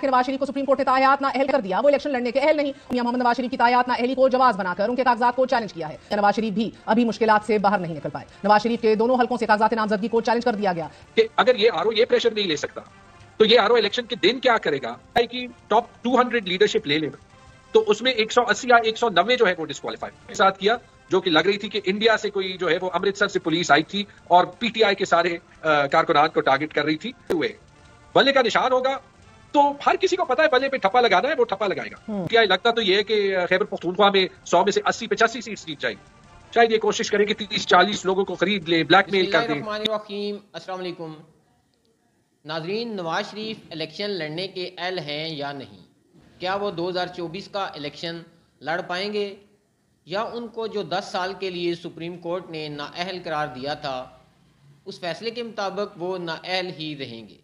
कि नवाज शरीफ को supreme court ने तायात ना अहल कर दिया, वो इलेक्शन लड़ने के अहल नहीं। मियां मोहम्मद नवाज शरीफ की तायात ना अहली को जवाब बनाकर उनके कागजात को चैलेंज किया है। नवाज शरीफ भी अभी मुश्किलात से बाहर नहीं निकल पाए। नवाज शरीफ के दोनों हलकों से कागजात नामजदगी को चैलेंज कर दिया गया कि अगर ये आरओ ये प्रेशर नहीं ले सकता तो ये आरओ इलेक्शन के दिन क्या करेगा कि टॉप 200 लीडरशिप ले लेगा, तो उसमें 180 या 190 जो है वो डिस्क्वालीफाई के साथ किया, जो कि लग रही थी कि इंडिया से कोई जो है वो अमृतसर से पुलिस आई थी और पीटीआई के सारे कारकुनान को टारगेट कर रही थी। हुए बल्ले का निशान होगा तो हर किसी को पता है बल्ले पे ठप्पा लगाना है, वो ठप्पा लगाएगा। पीटीआई लगता तो ये है कि खैबर पख्तूनख्वा में 100 में से 80-85 सीट जीत जाएगी। शायद ये कोशिश करें कि 30-40 लोगों को खरीद ले, ब्लैकमेल कर दे। अस्सलाम वालेकुम नाजरीन, नवाज शरीफ इलेक्शन लड़ने के अहल हैं या नहीं? क्या वो 2024 का इलेक्शन लड़ पाएंगे या उनको जो 10 साल के लिए सुप्रीम कोर्ट ने नाअहल करार दिया था उस फैसले के मुताबिक वो नाअहल ही रहेंगे?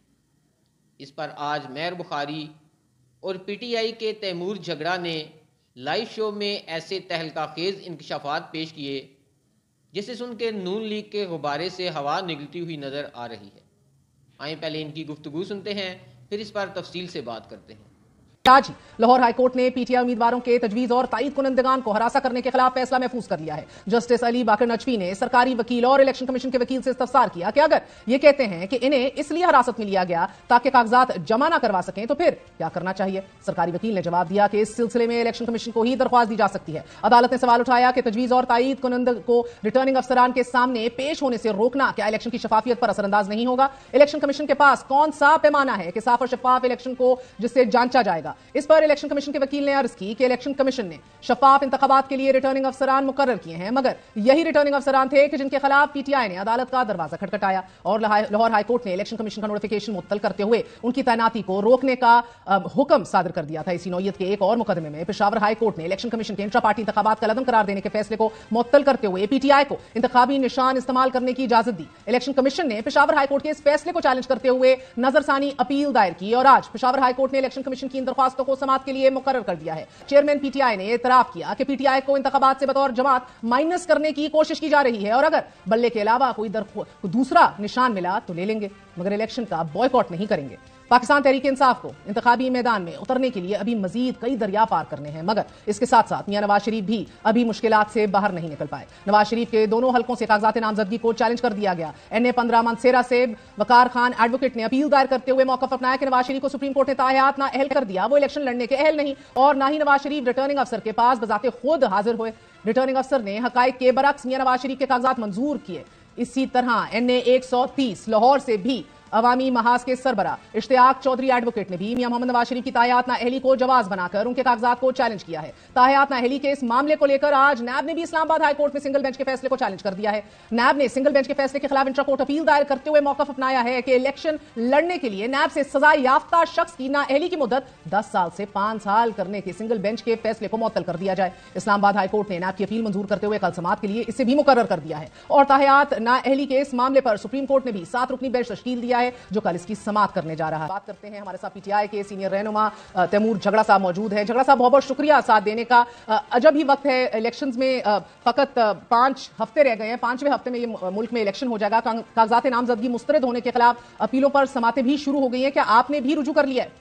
इस पर आज मेहर बुखारी और पीटीआई के तैमूर झगड़ा ने लाइव शो में ऐसे तहलकाखेज़ इंकशाफात पेश किए जिससे सुन के नून लीग के गुब्बारे से हवा निकलती हुई नज़र आ रही है। आइए पहले इनकी गुफ्तगू सुनते हैं, फिर इस पर तफसील से बात करते हैं। आज ही लाहौर हाईकोर्ट ने पीटीआई उम्मीदवारों के तजवीज और तायीद कुनंदगान को हरासा करने के खिलाफ फैसला महफूज कर लिया है। जस्टिस अली बाकर नजफी ने सरकारी वकील और इलेक्शन कमीशन के वकील से इस्तफसार किया कि अगर ये कहते हैं कि इन्हें इसलिए हिरासत में लिया गया ताकि कागजात जमा ना करवा सकें तो फिर क्या करना चाहिए। सरकारी वकील ने जवाब दिया कि इस सिलसिले में इलेक्शन कमीशन को ही दरख्वास्त दी जा सकती है। अदालत ने सवाल उठाया कि तजवीज और तायीद कुनंद को रिटर्निंग अफसरान के सामने पेश होने से रोकना क्या इलेक्शन की शफाफियत पर असरअंदाज नहीं होगा? इलेक्शन कमीशन के पास कौन सा पैमाना है कि साफ और शफाफ इलेक्शन को जिससे जांचा जाएगा? इस पर इलेक्शन कमीशन के वकील ने अर्ज की कि इलेक्शन कमीशन ने शफाफ इंतखाबात के लिए रिटर्निंग अफसरान मुकर्रर किए हैं, मगर यही रिटर्निंग अफसरान थे कि जिनके खिलाफ पीटीआई ने अदालत का दरवाजा खटखटाया और लाहौर हाईकोर्ट ने इलेक्शन कमीशन का नोटिफिकेशन मुअत्तल करते हुए उनकी तैनाती को रोकने का हुक्म सादर कर दिया था। इसी नौयत के एक और मुकदमे में पेशावर हाईकोर्ट ने इलेक्शन कमीशन के इंट्रा पार्टी इंतखाबात का लदम करार देने के फैसले को मुअत्तल करते हुए पीटीआई को इंतखाबी निशान इस्तेमाल करने की इजाजत दी। इलेक्शन कमीशन ने पेशावर हाईकोर्ट के इस फैसले को चैलेंज करते हुए नजरसानी अपील दायर की और आज पेशावर हाईकोर्ट ने इलेक्शन कमीशन की इन दरख्वास्तों को समाअत के लिए मुकर्रर कर दिया है। चेयरमैन पीटीआई ने एतराफ किया कि पीटीआई को इंतखाबात से बतौर जमात माइनस करने की कोशिश की जा रही है और अगर बल्ले के अलावा कोई दूसरा निशान मिला तो ले लेंगे, मगर इलेक्शन का बॉयकॉट नहीं करेंगे। पाकिस्तान तहरीक इंसाफ को इंतखाबी मैदान में उतरने के लिए अभी मजीद कई दरिया पार करने हैं, मगर इसके साथ साथ मियां नवाज शरीफ भी अभी मुश्किलात से बाहर नहीं निकल पाए। नवाज शरीफ के दोनों हलकों से कागजात नामजदगी को चैलेंज कर दिया गया। NA 15 मंसेरा से वकार खान एडवोकेट ने अपील दायर करते हुए मौकफ अपनाया कि नवाज शरीफ को सुप्रीम कोर्ट ने तायात ना अहल कर दिया, वो इलेक्शन लड़ने के अहल नहीं और ना ही नवाज शरीफ रिटर्निंग अफसर के पास बजाते खुद हाजिर हुए। रिटर्निंग अफसर ने हकाइक के बरक्स मियां नवाज शरीफ के कागजात मंजूर किए। इसी तरह NA 130 लाहौर से भी अवामी महाज के सरबरा इश्तियाक चौधरी एडवोकेट ने भी मियां मोहम्मद नवाज शरीफ की तायात ना अहली को जवाब बनाकर उनके कागजात को चैलेंज किया है। तायात ना अहली के इस मामले को लेकर आज नैब ने भी इस्लामाबाद हाई कोर्ट में सिंगल बेंच के फैसले को चैलेंज कर दिया है। नैब ने सिंगल बेंच के फैसले के खिलाफ इंट्रा कोर्ट अपील दायर करते हुए मौकफ अपनाया है कि इलेक्शन लड़ने के लिए नैब से सजा याफ्ता शख्स की ना अहली की मुद्दत 10 साल से 5 साल करने के सिंगल बेंच के फैसले को मुअत्तल कर दिया जाए। इस्लामाबाद हाई कोर्ट ने नैब की अपील मंजूर करते हुए कल समाअत के लिए इसे भी मुकर्रर कर दिया है और तायात ना अहली के इस मामले पर सुप्रीम कोर्ट ने भी 7 रुकनी बेंच तश्कील दिया है जो कल इसकी समाअत करने जा रहा है। बात करते हैं, हमारे साथ पीटीआई के सीनियर रहनुमा तैमूर झगड़ा साहब मौजूद हैं। झगड़ा साहब, बहुत बहुत शुक्रिया साथ देने का। अजब ही वक्त है, इलेक्शंस में फकत 5 हफ्ते रह गए हैं। 5वें हफ्ते में ये मुल्क में इलेक्शन हो जाएगा। कागजात नामजदगी मुस्तरद होने के खिलाफ अपीलों पर समातें भी शुरू हो गई हैं, क्या आपने भी रुजू कर लिया है?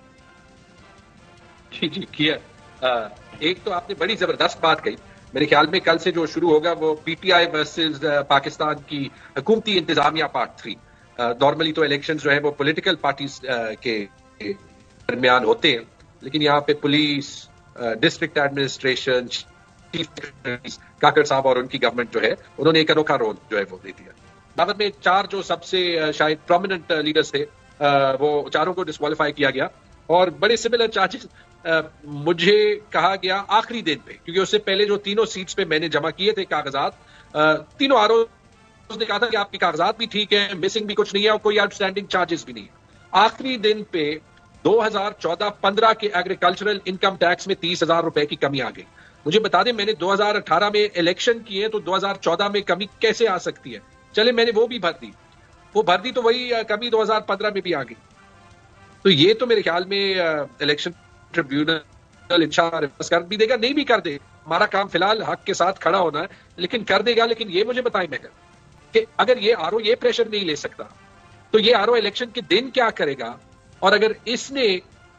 जी किया। एक तो आपने बड़ी जबरदस्त बात कही। मेरे ख्याल में कल से जो शुरू होगा वो पीटीआई वर्सेस पाकिस्तान की हुकूमती इंतजामिया पार्ट 3। नॉर्मली तो इलेक्शंस जो है वो पॉलिटिकल पार्टीज के दरमियान होते हैं, लेकिन यहाँ पे police, district administration, chief secretary Kakar साहब और उनकी गवर्नमेंट जो है उन्होंने एक अनोखा रोल जो है वो दे दिया। भारत में 4 जो सबसे शायद प्रोमिनेंट लीडर्स थे वो चारों को डिस्क्वालीफाई किया गया और बड़े सिमिलर चार्जेस मुझे कहा गया आखिरी दिन पे, क्योंकि उससे पहले जो तीनों सीट्स पे मैंने जमा किए थे कागजात, तीनों आरोप उसने कहा था कि आपके कागजात भी ठीक है, मिसिंग भी कुछ नहीं है और कोई आउटस्टैंडिंग चार्जेस भी नहीं है। आखिरी दिन पे 2014-15 के एग्रीकल्चरल इनकम टैक्स में 30,000 रुपए की कमी आ गई। मुझे बता दें, मैंने 2018 में इलेक्शन किए तो 2014 में कमी कैसे आ सकती है? चले मैंने वो भी भर दी, तो वही कमी 2015 में भी आ गई। तो ये तो मेरे ख्याल में इलेक्शन ट्रिब्यूनल इंशाल्लाह रिवर्स कर भी देगा, नहीं भी कर दे, हमारा काम फिलहाल हक के साथ खड़ा होना है, लेकिन कर देगा। लेकिन ये मुझे बताएं मैं कि अगर ये आरओ ये प्रेशर नहीं ले सकता तो ये आरओ इलेक्शन के दिन क्या करेगा? और अगर इसने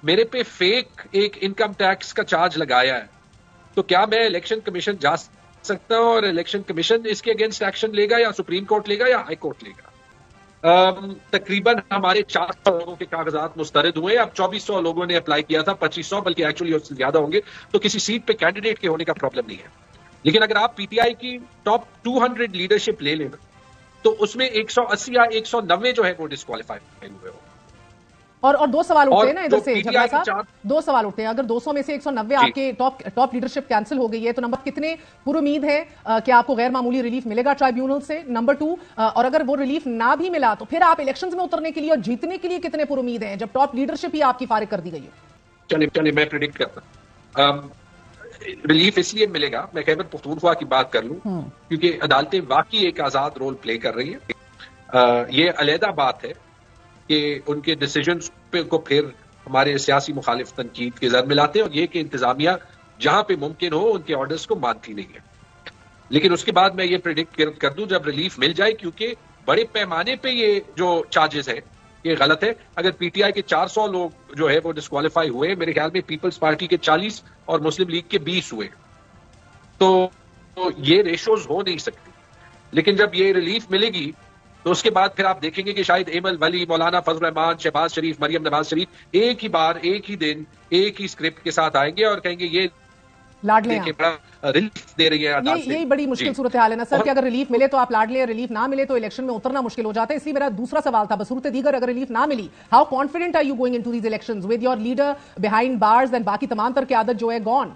मेरे पे फेक एक इनकम टैक्स का चार्ज लगाया है, तो क्या मैं इलेक्शन कमीशन जा सकता हूं और इलेक्शन कमीशन इसके अगेंस्ट एक्शन लेगा या सुप्रीम कोर्ट लेगा या हाई कोर्ट लेगा? तकरीबन हमारे 400 लोगों के कागजात मुस्तरद हुए। अब 2400 लोगों ने अप्लाई किया था, 2500 बल्कि एक्चुअली उससे ज्यादा होंगे। तो किसी सीट पे कैंडिडेट के होने का प्रॉब्लम नहीं है। लेकिन अगर आप पीटीआई की टॉप 200 लीडरशिप ले लेना तो उसमें 180 या 190 जो है वो डिस्क्वालीफाई हुए हो। और दो सवाल उठते हैं ना इधर से PTI साहब, दो सवाल उठते हैं। अगर 200 में से 190 आपके टॉप लीडरशिप कैंसिल हो गई है तो नंबर कितने पूरी उम्मीद है कि आपको गैर मामूली रिलीफ मिलेगा ट्राइब्यूनल से? नंबर 2, और अगर वो रिलीफ ना भी मिला तो फिर आप इलेक्शंस में उतरने के लिए और जीतने के लिए कितने पूरी उम्मीद है जब टॉप लीडरशिप ही आपकी फारिग कर दी गई है? चलिए मैं प्रेडिक्ट करता रिलीफ इसलिए मिलेगा, मैं खैबर पख्तूनख्वा की बात कर लूं, क्योंकि अदालतें वाकई एक आजाद रोल प्ले कर रही है। ये अलहदा बात है कि उनके डिसीजंस पे को फिर हमारे सियासी मुखालिफ तनकीद के जर मिलाते हैं, और ये कि इंतजामिया जहां पे मुमकिन हो उनके ऑर्डर्स को मानती नहीं है। लेकिन उसके बाद मैं ये प्रेडिक्ट कर दूं जब रिलीफ मिल जाए, क्योंकि बड़े पैमाने पे ये जो चार्जेस है ये गलत है। अगर पीटीआई के 400 लोग जो है वो डिस्क्वालीफाई हुए, मेरे ख्याल में पीपल्स पार्टी के 40 और मुस्लिम लीग के 20 हुए, तो ये रेशोज हो नहीं सकती। लेकिन जब ये रिलीफ मिलेगी तो उसके बाद फिर आप देखेंगे कि शायद एमल वली, मौलाना फजल रहमान, शहबाज शरीफ, मरियम नवाज शरीफ एक ही बार, एक ही दिन, एक ही स्क्रिप्ट के साथ आएंगे और कहेंगे ये लाडले बड़ा रिलीफ दे रही है। यही बड़ी मुश्किल सूरत हाल है ना सर कि अगर रिलीफ मिले तो आप लाडले, रिलीफ ना मिले तो इलेक्शन में उतरना मुश्किल हो जाता है। इसलिए मेरा दूसरा सवाल था, बसूरत दीगर अगर रिलीफ ना मिली, how confident are you going into these elections with your leader behind bars and बाकी तमाम तरह की आदत जो है गॉन?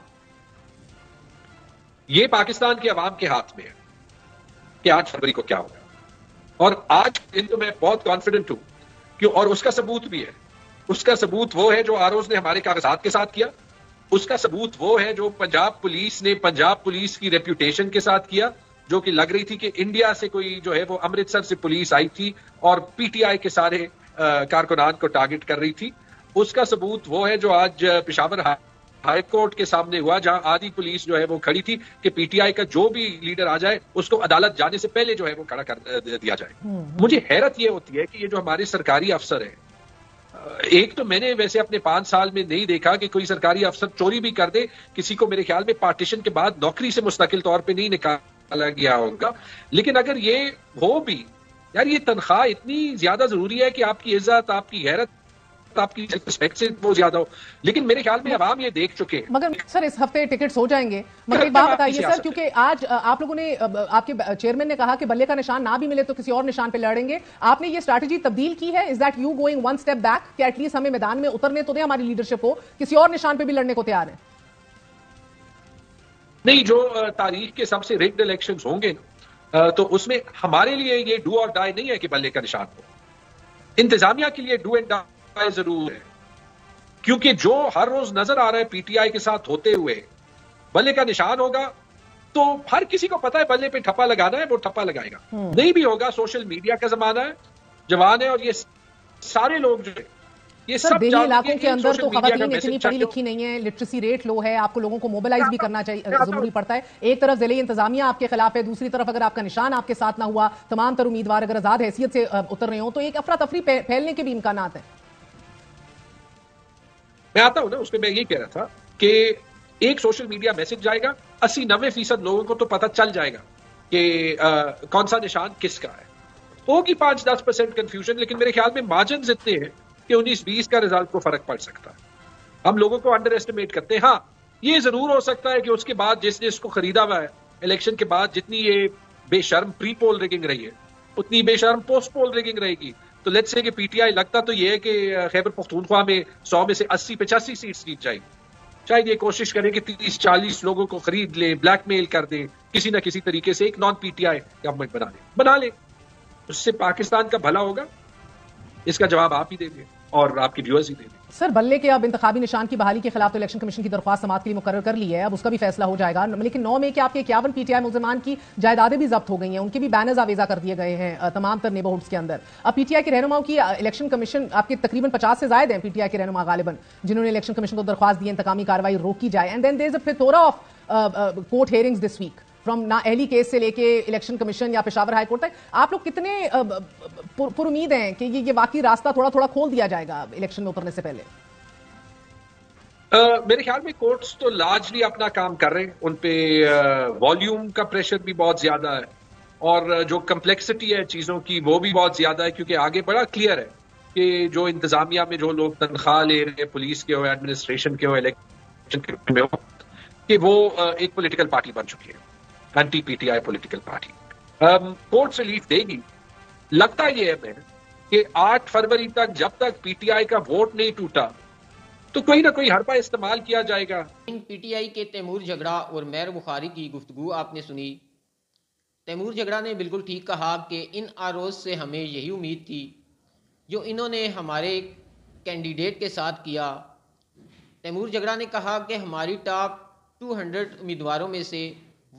ये पाकिस्तान के अवाम के हाथ में है कि 8 फरवरी को क्या होगा, और आज दिन तो मैं बहुत कॉन्फिडेंट हूं कि, और उसका सबूत भी है। उसका सबूत वो है जो आरओज ने हमारे कागजात के साथ किया, उसका सबूत वो है जो पंजाब पुलिस ने पंजाब पुलिस की रेप्यूटेशन के साथ किया, जो कि लग रही थी कि इंडिया से कोई जो है वो अमृतसर से पुलिस आई थी और पीटीआई के सारे कारकुनान को टारगेट कर रही थी। उसका सबूत वो है जो आज पेशावर हाई कोर्ट के सामने हुआ, जहां आधी पुलिस जो है वो खड़ी थी कि पीटीआई का जो भी लीडर आ जाए उसको अदालत जाने से पहले जो है वो खड़ा कर दिया जाए। मुझे हैरत ये होती है कि ये जो हमारे सरकारी अफसर है, एक तो मैंने वैसे अपने 5 साल में नहीं देखा कि कोई सरकारी अफसर चोरी भी कर दे, किसी को मेरे ख्याल में पार्टीशन के बाद नौकरी से मुस्तकिल तौर पे नहीं निकाला गया होगा। लेकिन अगर ये हो भी, यार ये तनख्वाह इतनी ज्यादा जरूरी है कि आपकी इज्जत, आपकी गैरत, आपकी रिस्पेक्ट से वो ज्यादा हो। लेकिन मेरे ख्याल में अवाम ये देख चुके हैं। मगर सर इस हफ्ते टिकट्स हो जाएंगे, मगर एक बात बताइए सर, क्योंकि आज आप लोगों ने, आपके चेयरमैन ने कहा कि बल्ले का निशान ना भी मिले तो किसी और निशान पे लड़ेंगे। आपने ये स्ट्रैटेजी तब्दील की है? Is that you going one step back कि एटलीस्ट हमें मैदान में उतरने तो दें, हमारी लीडरशिप को, किसी और निशान पे भी लड़ने को तैयार है? नहीं, जो तारीख के सबसे रिग्ड इलेक्शंस होंगे तो उसमें हमारे लिए ये डू और डाई नहीं है कि बल्ले का निशान हो। इंतजामिया के लिए डू एंड डाई जरूर है, क्योंकि जो हर रोज नजर आ रहा है पीटीआई के साथ होते हुए, बल्ले का निशान होगा तो हर किसी को पता है बल्ले पे ठप्पा लगाना है, वो ठप्पा लगाएगा। नहीं भी होगा, सोशल मीडिया का जमाना है, जवान है, और ये सारे लोग जो है ये सर सब देही इलाकों के अंदर तो खवातीन इतनी मैसेज पढ़ी लिखी नहीं है, लिटरेसी रेट लो है, आपको लोगों को मोबिलाइज भी करना चाहिए, जरूरी पड़ता है। एक तरफ जिले इंतजामिया आपके खिलाफ है, दूसरी तरफ अगर आपका निशान आपके साथ ना हुआ, तमाम तर उम्मीदवार अगर आजाद हैसियत से उतर रहे हो तो एक अफरा तफरी फैलने के भी इम्कान है। मैं आता हूं ना, उसमें मैं यही कह रहा था कि एक सोशल मीडिया मैसेज जाएगा, 80-90% लोगों को तो पता चल जाएगा कि कौन सा निशान किसका है। होगी 5-10% कंफ्यूजन, लेकिन मेरे ख्याल में मार्जिन इतने हैं कि 19-20 का रिजल्ट को फर्क पड़ सकता है। हम लोगों को अंडर एस्टिमेट करते हैं। हाँ, ये जरूर हो सकता है कि उसके बाद जिसने इसको खरीदा हुआ है, इलेक्शन के बाद जितनी ये बेशर्म प्री पोल रिगिंग रही है, उतनी बेशर्म पोस्ट पोल रिगिंग रहेगी। तो लेट्स से कि पीटीआई लगता तो ये है कि खैबर पख्तूनख्वा में 100 में से 80-85 सीट्स जीत जाएगी। शायद ये कोशिश करें कि 30-40 लोगों को खरीद ले, ब्लैकमेल कर दे, किसी ना किसी तरीके से एक नॉन पीटीआई गवर्नमेंट बना ले। उससे पाकिस्तान का भला होगा। इसका जवाब आप ही देंगे और आपके व्यूअर्स ही देंगे। सर बल्ले के अब इंतखाबी निशान की बहाली के खिलाफ तो इलेक्शन कमीशन की दरख्वास्त समाअत के लिए मुकर्रर कर ली है, अब उसका भी फैसला हो जाएगा। लेकिन 9 मई के आपके 51 पीटीआई मुल्जिमान की जायदादें भी जब्त हो गई हैं, उनके भी बैनर्स आवेजा कर दिए गए हैं तमाम तर नेबरहुड्स के अंदर। अब पीटीआई के रहनुमाओं की इलेक्शन कमीशन, आपके तकरीबन 50 से ज्यादा हैं पीटीआई के रहनुमा गालिबन, जिन्होंने इलेक्शन कमीशन को दरख्वास्त दी इंतकामी कार्रवाई रोकी जाए। And then there is a plethora of court hearings this week, from नाअहली केस से लेके इलेक्शन कमीशन या पेशावर हाई कोर्ट तक। आप लोग कितने पुरुमीद हैं कि ये वाकई रास्ता थोड़ा थोड़ा खोल दिया जाएगा इलेक्शन में उतरने से पहले? मेरे ख्याल में कोर्ट्स तो लार्जली अपना काम कर रहे हैं, उन पे वॉल्यूम का प्रेशर भी बहुत ज्यादा है और जो कम्प्लेक्सिटी है चीजों की वो भी बहुत ज्यादा है, क्योंकि आगे बड़ा क्लियर है कि जो इंतजामिया में जो लोग तनख्वाह ले रहे हैं, पुलिस के हो, एडमिनिस्ट्रेशन के हो, इलेक्शन में हो, कि वो एक पॉलिटिकल पार्टी बन चुकी है, anti PTI political party. Court relief देगी। लगता यह है कि 8 फरवरी तक जब तक पीटीआई का वोट नहीं टूटा तो कोई ना कोई हरबा इस्तेमाल किया जाएगा। पीटीआई के तैमूर झगड़ा और मेहर बुखारी की गुफ्तगू आपने सुनी। तैमूर झगड़ा ने बिल्कुल ठीक कहा कि इन आरोज से हमें यही उम्मीद थी जो इन्होंने हमारे कैंडिडेट के साथ किया। तैमूर झगड़ा ने कहा कि हमारी टॉप 200 उम्मीदवारों में से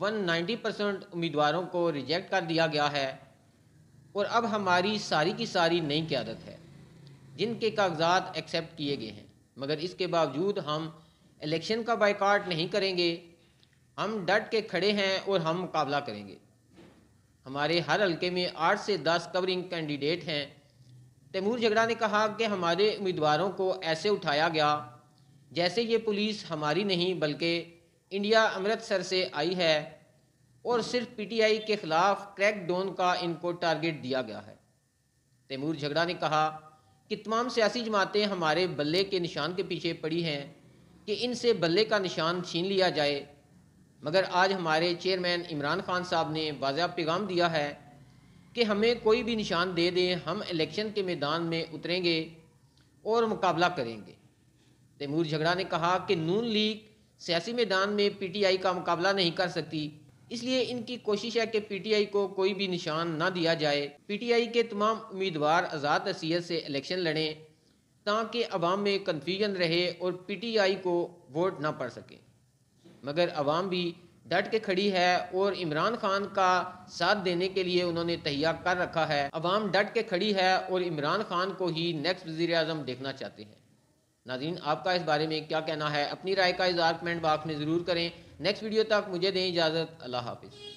190% उम्मीदवारों को रिजेक्ट कर दिया गया है और अब हमारी सारी की सारी नई क़यादत है जिनके कागजात एक्सेप्ट किए गए हैं, मगर इसके बावजूद हम इलेक्शन का बायकॉट नहीं करेंगे। हम डट के खड़े हैं और हम मुकाबला करेंगे। हमारे हर हल्के में 8 से 10 कवरिंग कैंडिडेट हैं। तैमूर झगड़ा ने कहा कि हमारे उम्मीदवारों को ऐसे उठाया गया जैसे ये पुलिस हमारी नहीं बल्कि इंडिया अमृतसर से आई है और सिर्फ पीटीआई के खिलाफ क्रैकडाउन का इनको टारगेट दिया गया है। तैमूर झगड़ा ने कहा कि तमाम सियासी जमातें हमारे बल्ले के निशान के पीछे पड़ी हैं कि इनसे बल्ले का निशान छीन लिया जाए, मगर आज हमारे चेयरमैन इमरान खान साहब ने वाज़ेह पैगाम दिया है कि हमें कोई भी निशान दे दें, हम इलेक्शन के मैदान में उतरेंगे और मुकाबला करेंगे। तैमूर झगड़ा ने कहा कि नून लीग सियासी मैदान में पीटीआई का मुकाबला नहीं कर सकती, इसलिए इनकी कोशिश है कि पीटीआई को कोई भी निशान ना दिया जाए। पीटीआई के तमाम उम्मीदवार आज़ाद हैसियत से इलेक्शन लड़ें ताकि अवाम में कन्फ्यूजन रहे और पीटीआई को वोट ना पड़ सके, मगर अवाम भी डट के खड़ी है और इमरान खान का साथ देने के लिए उन्होंने तैयार कर रखा है। अवाम डट के खड़ी है और इमरान खान को ही नेक्स्ट वज़ीर आज़म देखना चाहते हैं। नाज़रीन, आपका इस बारे में क्या कहना है? अपनी राय का इज़हार कमेंट बॉक्स में ज़रूर करें। नेक्स्ट वीडियो तक मुझे दें इजाज़त। अल्लाह हाफिज़।